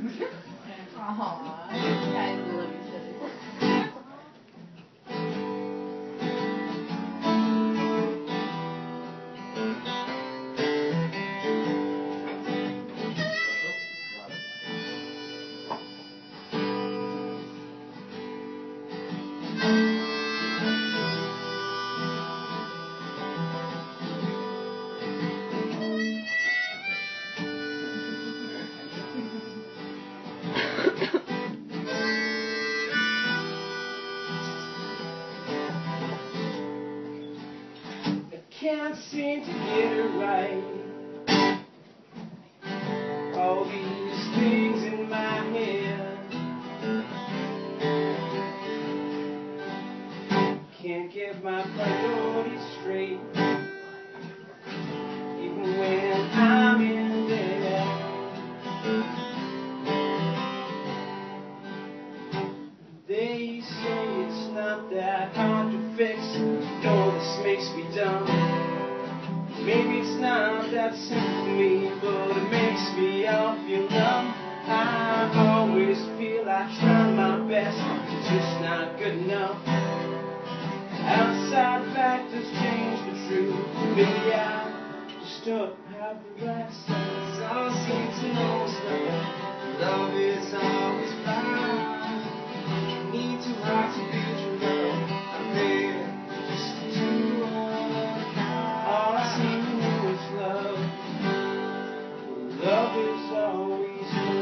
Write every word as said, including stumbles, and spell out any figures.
Aw, guys love each other. Can't seem to get it right. All these things in my head. Can't get my priorities straight, even when I'm in bed. They say it's not that hard to fix. No, this makes me dumb. Maybe it's not that simple for me, but it makes me all feel numb. I always feel I try my best, it's just not good enough. Outside factors change the truth. Maybe I just don't have the right sense. All seem to know stuff. Love is always right. Need to rock to be true love. I'm here just to do all I seem to know is love. Love is always